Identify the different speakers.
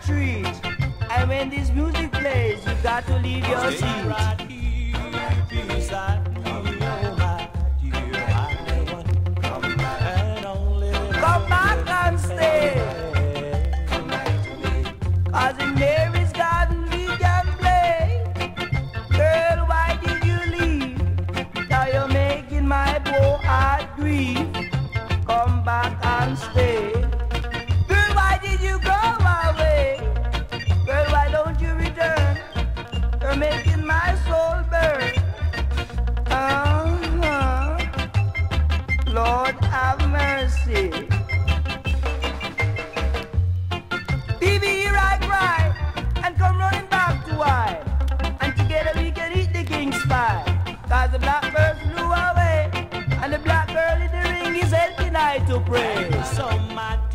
Speaker 1: treat. And when this music plays, you got to leave your seat.
Speaker 2: Right here beside me, oh my dear, I never come back and only
Speaker 1: Come back and stay. Cause in Mary's garden we can play. Girl, why did you leave? Now you're making my poor heart grieve. Come back and stay. Girl, why did you go away? Girl, why don't you return? You're making my soul burn. Lord have mercy. Baby, here I cry and come running back to I. And together we can eat the king's pie. Cause the blackbird flew away and the black girl in the ring is helping I to pray.
Speaker 2: so my